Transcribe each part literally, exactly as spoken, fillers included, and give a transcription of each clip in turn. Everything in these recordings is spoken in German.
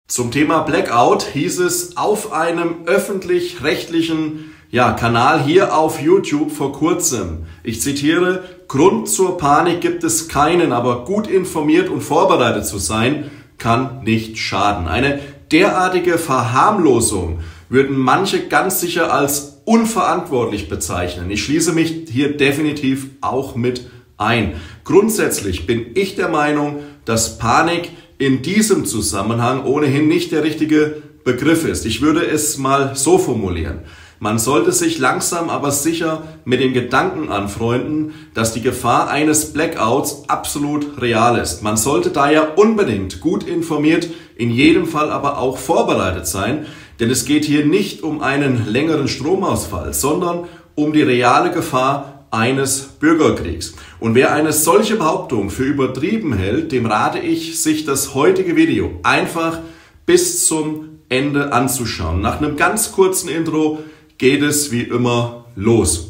Zum Thema Blackout hieß es auf einem öffentlich-rechtlichen ja, Kanal hier auf YouTube vor kurzem. Ich zitiere: Grund zur Panik gibt es keinen, aber gut informiert und vorbereitet zu sein, kann nicht schaden. Eine derartige Verharmlosung würden manche ganz sicher als unverantwortlich bezeichnen. Ich schließe mich hier definitiv auch mit ein. Grundsätzlich bin ich der Meinung, dass Panik in diesem Zusammenhang ohnehin nicht der richtige Begriff ist. Ich würde es mal so formulieren: Man sollte sich langsam aber sicher mit dem Gedanken anfreunden, dass die Gefahr eines Blackouts absolut real ist. Man sollte daher unbedingt gut informiert, in jedem Fall aber auch vorbereitet sein, denn es geht hier nicht um einen längeren Stromausfall, sondern um die reale Gefahr eines Bürgerkriegs. Und wer eine solche Behauptung für übertrieben hält, dem rate ich, sich das heutige Video einfach bis zum Ende anzuschauen. Nach einem ganz kurzen Intro geht es wie immer los.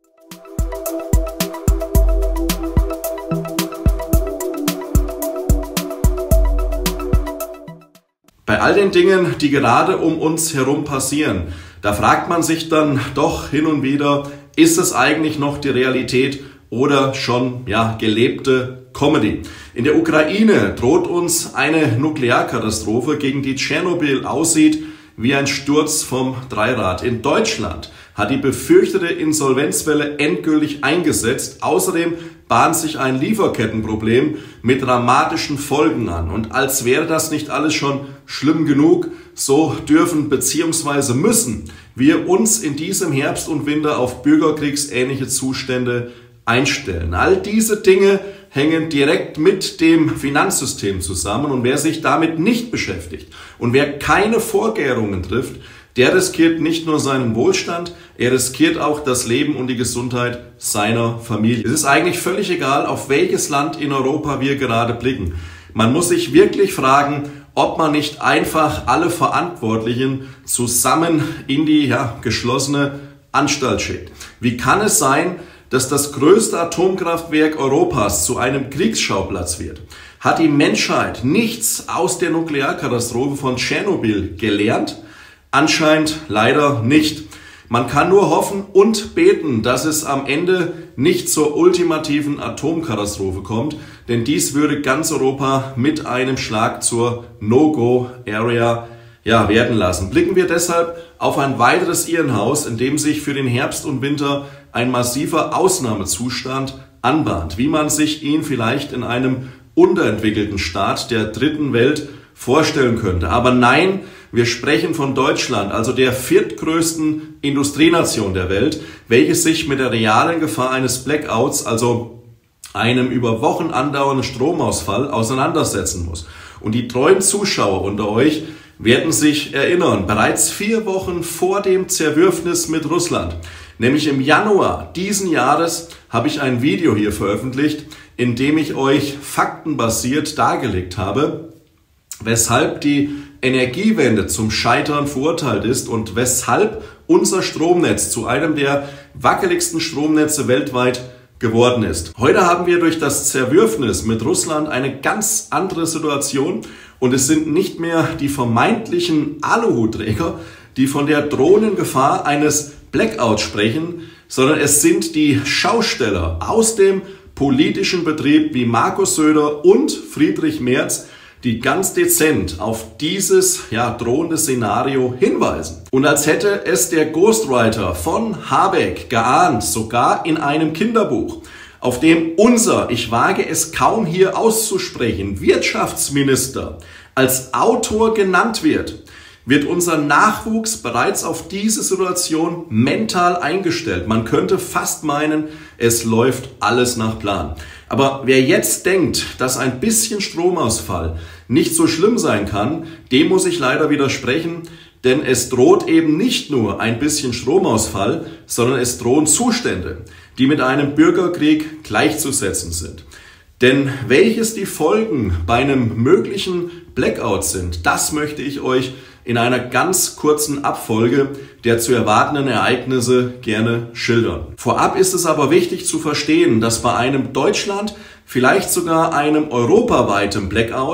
Bei all den Dingen, die gerade um uns herum passieren, da fragt man sich dann doch hin und wieder, ist es eigentlich noch die Realität oder schon ja, gelebte Comedy? In der Ukraine droht uns eine Nuklearkatastrophe, gegen die Tschernobyl aussieht wie ein Sturz vom Dreirad. In Deutschland hat die befürchtete Insolvenzwelle endgültig eingesetzt. Außerdem bahnt sich ein Lieferkettenproblem mit dramatischen Folgen an. Und als wäre das nicht alles schon schlimm genug, so dürfen bzw. müssen wir uns in diesem Herbst und Winter auf bürgerkriegsähnliche Zustände einstellen. All diese Dinge hängen direkt mit dem Finanzsystem zusammen, und wer sich damit nicht beschäftigt und wer keine Vorkehrungen trifft, der riskiert nicht nur seinen Wohlstand, er riskiert auch das Leben und die Gesundheit seiner Familie. Es ist eigentlich völlig egal, auf welches Land in Europa wir gerade blicken. Man muss sich wirklich fragen, ob man nicht einfach alle Verantwortlichen zusammen in die ja, geschlossene Anstalt schickt. Wie kann es sein, dass das größte Atomkraftwerk Europas zu einem Kriegsschauplatz wird? Hat die Menschheit nichts aus der Nuklearkatastrophe von Tschernobyl gelernt? Anscheinend leider nicht. Man kann nur hoffen und beten, dass es am Ende nicht zur ultimativen Atomkatastrophe kommt, denn dies würde ganz Europa mit einem Schlag zur No-Go-Area ja, werden lassen. Blicken wir deshalb auf ein weiteres Irrenhaus, in dem sich für den Herbst und Winter ein massiver Ausnahmezustand anbahnt, wie man sich ihn vielleicht in einem unterentwickelten Staat der dritten Welt vorstellen könnte. Aber nein, wir sprechen von Deutschland, also der viertgrößten Industrienation der Welt, welche sich mit der realen Gefahr eines Blackouts, also einem über Wochen andauernden Stromausfall, auseinandersetzen muss. Und die treuen Zuschauer unter euch werden sich erinnern, bereits vier Wochen vor dem Zerwürfnis mit Russland, nämlich im Januar diesen Jahres, habe ich ein Video hier veröffentlicht, in dem ich euch faktenbasiert dargelegt habe, weshalb die Energiewende zum Scheitern verurteilt ist und weshalb unser Stromnetz zu einem der wackeligsten Stromnetze weltweit geworden ist. Heute haben wir durch das Zerwürfnis mit Russland eine ganz andere Situation, und es sind nicht mehr die vermeintlichen Aluhutträger, die von der drohenden Gefahr eines Blackouts sprechen, sondern es sind die Schausteller aus dem politischen Betrieb wie Markus Söder und Friedrich Merz, die ganz dezent auf dieses ja, drohende Szenario hinweisen. Und als hätte es der Ghostwriter von Habeck geahnt, sogar in einem Kinderbuch, auf dem unser, ich wage es kaum hier auszusprechen, Wirtschaftsminister als Autor genannt wird, wird unser Nachwuchs bereits auf diese Situation mental eingestellt. Man könnte fast meinen, es läuft alles nach Plan. Aber wer jetzt denkt, dass ein bisschen Stromausfall nicht so schlimm sein kann, dem muss ich leider widersprechen, denn es droht eben nicht nur ein bisschen Stromausfall, sondern es drohen Zustände, die mit einem Bürgerkrieg gleichzusetzen sind. Denn welches die Folgen bei einem möglichen Blackout sind, das möchte ich euch in einer ganz kurzen Abfolge der zu erwartenden Ereignisse gerne schildern. Vorab ist es aber wichtig zu verstehen, dass bei einem Deutschland, vielleicht sogar einem europaweiten Blackout,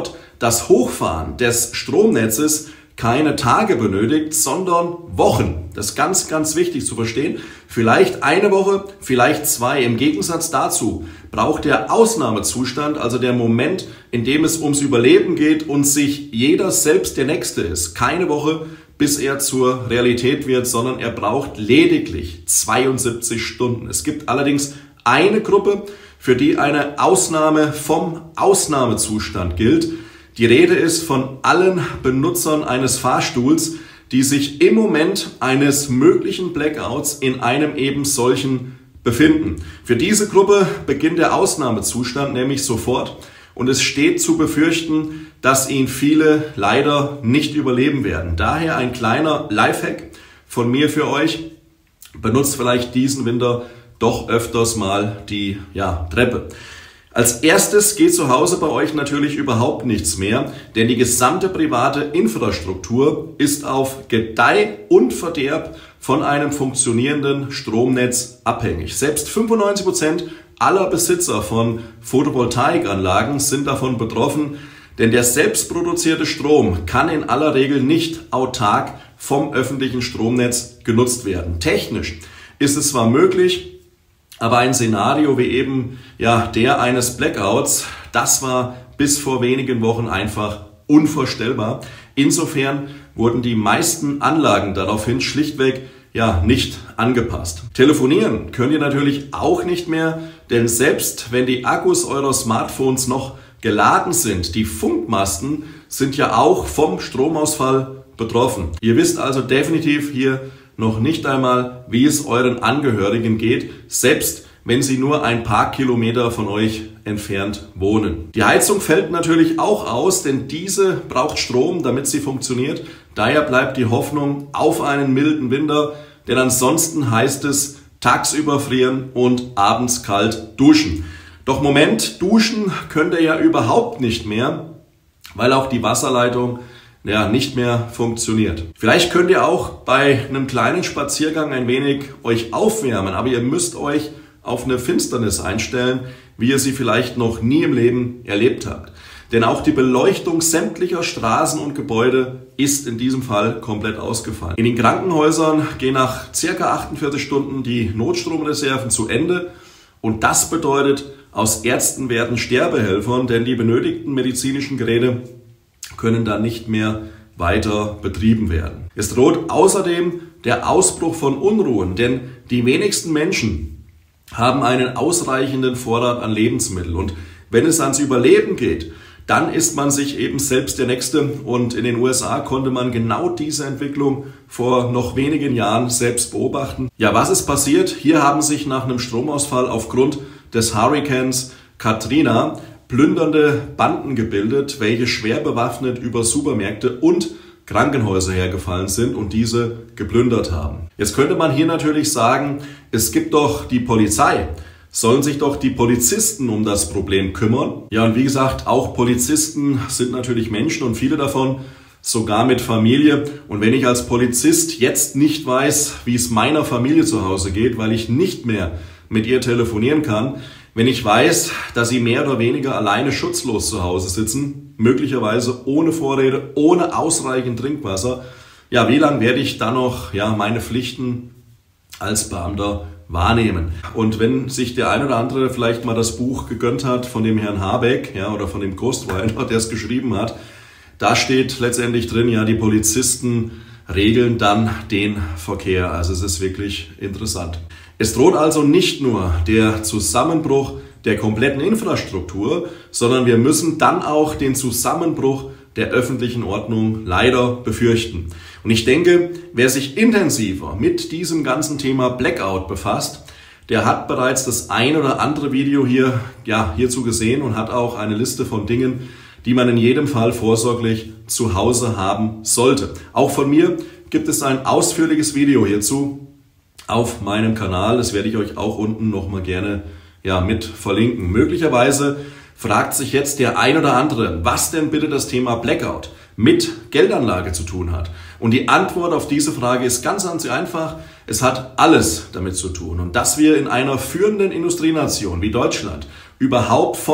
das Hochfahren des Stromnetzes keine Tage benötigt, sondern Wochen. Das ist ganz, ganz wichtig zu verstehen. Vielleicht eine Woche, vielleicht zwei. Im Gegensatz dazu braucht der Ausnahmezustand, also der Moment, in dem es ums Überleben geht und sich jeder selbst der Nächste ist, keine Woche, bis er zur Realität wird, sondern er braucht lediglich zweiundsiebzig Stunden. Es gibt allerdings eine Gruppe, für die eine Ausnahme vom Ausnahmezustand gilt. Die Rede ist von allen Benutzern eines Fahrstuhls, die sich im Moment eines möglichen Blackouts in einem eben solchen befinden. Für diese Gruppe beginnt der Ausnahmezustand nämlich sofort und es steht zu befürchten, dass ihn viele leider nicht überleben werden. Daher ein kleiner Lifehack von mir für euch. Benutzt vielleicht diesen Winter doch öfters mal die ja, Treppe. Als erstes geht zu Hause bei euch natürlich überhaupt nichts mehr, denn die gesamte private Infrastruktur ist auf Gedeih und Verderb von einem funktionierenden Stromnetz abhängig. Selbst fünfundneunzig Prozent aller Besitzer von Photovoltaikanlagen sind davon betroffen, denn der selbstproduzierte Strom kann in aller Regel nicht autark vom öffentlichen Stromnetz genutzt werden. Technisch ist es zwar möglich, aber ein Szenario wie eben ja, der eines Blackouts, das war bis vor wenigen Wochen einfach unvorstellbar. Insofern wurden die meisten Anlagen daraufhin schlichtweg ja, nicht angepasst. Telefonieren könnt ihr natürlich auch nicht mehr, denn selbst wenn die Akkus eurer Smartphones noch geladen sind, die Funkmasten sind ja auch vom Stromausfall betroffen. Ihr wisst also definitiv hier noch nicht einmal, wie es euren Angehörigen geht, selbst wenn sie nur ein paar Kilometer von euch entfernt wohnen. Die Heizung fällt natürlich auch aus, denn diese braucht Strom, damit sie funktioniert. Daher bleibt die Hoffnung auf einen milden Winter, denn ansonsten heißt es tagsüber frieren und abends kalt duschen. Doch Moment, duschen könnt ihr ja überhaupt nicht mehr, weil auch die Wasserleitung ja, nicht mehr funktioniert. Vielleicht könnt ihr auch bei einem kleinen Spaziergang ein wenig euch aufwärmen, aber ihr müsst euch auf eine Finsternis einstellen, wie ihr sie vielleicht noch nie im Leben erlebt habt. Denn auch die Beleuchtung sämtlicher Straßen und Gebäude ist in diesem Fall komplett ausgefallen. In den Krankenhäusern gehen nach circa achtundvierzig Stunden die Notstromreserven zu Ende und das bedeutet, aus Ärzten werden Sterbehelfern, denn die benötigten medizinischen Geräte können dann nicht mehr weiter betrieben werden. Es droht außerdem der Ausbruch von Unruhen, denn die wenigsten Menschen haben einen ausreichenden Vorrat an Lebensmitteln. Und wenn es ans Überleben geht, dann ist man sich eben selbst der Nächste. Und in den U S A konnte man genau diese Entwicklung vor noch wenigen Jahren selbst beobachten. Ja, was ist passiert? Hier haben sich nach einem Stromausfall aufgrund des Hurrikans Katrina plündernde Banden gebildet, welche schwer bewaffnet über Supermärkte und Krankenhäuser hergefallen sind und diese geplündert haben. Jetzt könnte man hier natürlich sagen, es gibt doch die Polizei. Sollen sich doch die Polizisten um das Problem kümmern? Ja, und wie gesagt, auch Polizisten sind natürlich Menschen und viele davon sogar mit Familie. Und wenn ich als Polizist jetzt nicht weiß, wie es meiner Familie zu Hause geht, weil ich nicht mehr mit ihr telefonieren kann, wenn ich weiß, dass sie mehr oder weniger alleine schutzlos zu Hause sitzen, möglicherweise ohne Vorräte, ohne ausreichend Trinkwasser, ja, wie lange werde ich dann noch ja, meine Pflichten als Beamter wahrnehmen? Und wenn sich der ein oder andere vielleicht mal das Buch gegönnt hat von dem Herrn Habeck ja, oder von dem Ghostwriter, der es geschrieben hat, da steht letztendlich drin, ja, die Polizisten regeln dann den Verkehr. Also es ist wirklich interessant. Es droht also nicht nur der Zusammenbruch der kompletten Infrastruktur, sondern wir müssen dann auch den Zusammenbruch der öffentlichen Ordnung leider befürchten. Und ich denke, wer sich intensiver mit diesem ganzen Thema Blackout befasst, der hat bereits das ein oder andere Video hier, ja, hierzu gesehen und hat auch eine Liste von Dingen, die man in jedem Fall vorsorglich zu Hause haben sollte. Auch von mir gibt es ein ausführliches Video hierzu auf meinem Kanal. Das werde ich euch auch unten nochmal gerne ja, mit verlinken. Möglicherweise fragt sich jetzt der ein oder andere, was denn bitte das Thema Blackout mit Geldanlage zu tun hat. Und die Antwort auf diese Frage ist ganz, ganz einfach. Es hat alles damit zu tun. Und dass wir in einer führenden Industrienation wie Deutschland überhaupt von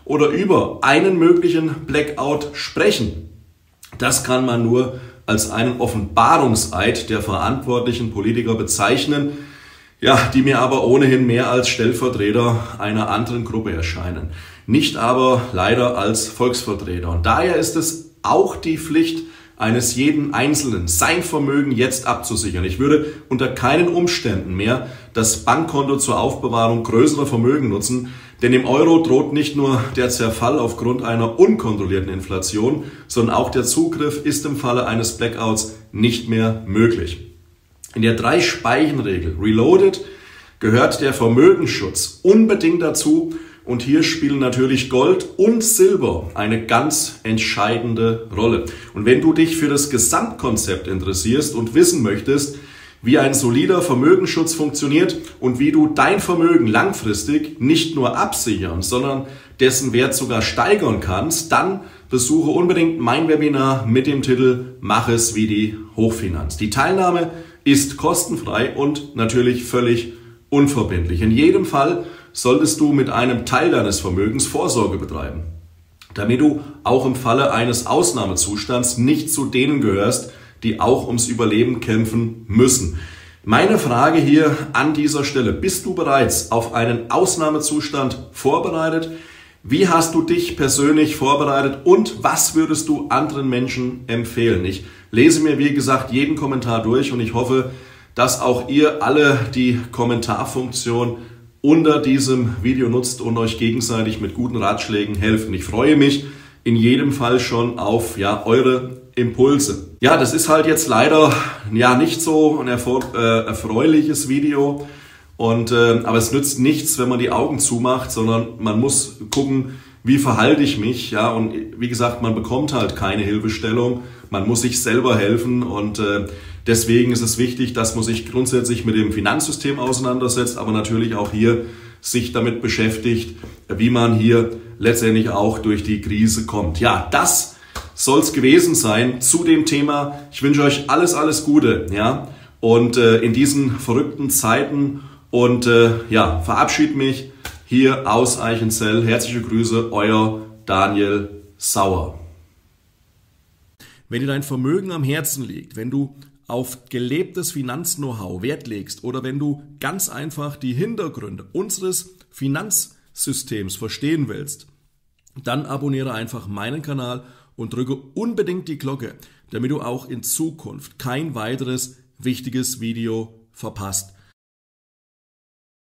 oder über einen möglichen Blackout sprechen, das kann man nur als einen Offenbarungseid der verantwortlichen Politiker bezeichnen, ja, die mir aber ohnehin mehr als Stellvertreter einer anderen Gruppe erscheinen, nicht aber leider als Volksvertreter. Und daher ist es auch die Pflicht eines jeden Einzelnen, sein Vermögen jetzt abzusichern. Ich würde unter keinen Umständen mehr das Bankkonto zur Aufbewahrung größerer Vermögen nutzen, denn im Euro droht nicht nur der Zerfall aufgrund einer unkontrollierten Inflation, sondern auch der Zugriff ist im Falle eines Blackouts nicht mehr möglich. In der Drei-Speichen-Regel Reloaded gehört der Vermögensschutz unbedingt dazu und hier spielen natürlich Gold und Silber eine ganz entscheidende Rolle. Und wenn du dich für das Gesamtkonzept interessierst und wissen möchtest, wie ein solider Vermögensschutz funktioniert und wie du dein Vermögen langfristig nicht nur absichern, sondern dessen Wert sogar steigern kannst, dann besuche unbedingt mein Webinar mit dem Titel Mach es wie die Hochfinanz. Die Teilnahme ist kostenfrei und natürlich völlig unverbindlich. In jedem Fall solltest du mit einem Teil deines Vermögens Vorsorge betreiben, damit du auch im Falle eines Ausnahmezustands nicht zu denen gehörst, die auch ums Überleben kämpfen müssen. Meine Frage hier an dieser Stelle: Bist du bereits auf einen Ausnahmezustand vorbereitet? Wie hast du dich persönlich vorbereitet und was würdest du anderen Menschen empfehlen? Ich lese mir, wie gesagt, jeden Kommentar durch und ich hoffe, dass auch ihr alle die Kommentarfunktion unter diesem Video nutzt und euch gegenseitig mit guten Ratschlägen helfen. Ich freue mich in jedem Fall schon auf ja, eure Impulse. Ja, das ist halt jetzt leider ja nicht so ein erfol- äh, erfreuliches Video. Und, äh, aber es nützt nichts, wenn man die Augen zumacht, sondern man muss gucken, wie verhalte ich mich. Ja, und wie gesagt, man bekommt halt keine Hilfestellung. Man muss sich selber helfen und äh, deswegen ist es wichtig, dass man sich grundsätzlich mit dem Finanzsystem auseinandersetzt, aber natürlich auch hier sich damit beschäftigt, wie man hier letztendlich auch durch die Krise kommt. Ja, das soll es gewesen sein zu dem Thema. Ich wünsche euch alles, alles Gute, ja, und äh, in diesen verrückten Zeiten und äh, ja, verabschiede mich hier aus Eichenzell. Herzliche Grüße, euer Daniel Sauer. Wenn dir dein Vermögen am Herzen liegt, wenn du auf gelebtes Finanz-Know-how Wert legst oder wenn du ganz einfach die Hintergründe unseres Finanzsystems verstehen willst, dann abonniere einfach meinen Kanal und drücke unbedingt die Glocke, damit du auch in Zukunft kein weiteres wichtiges Video verpasst.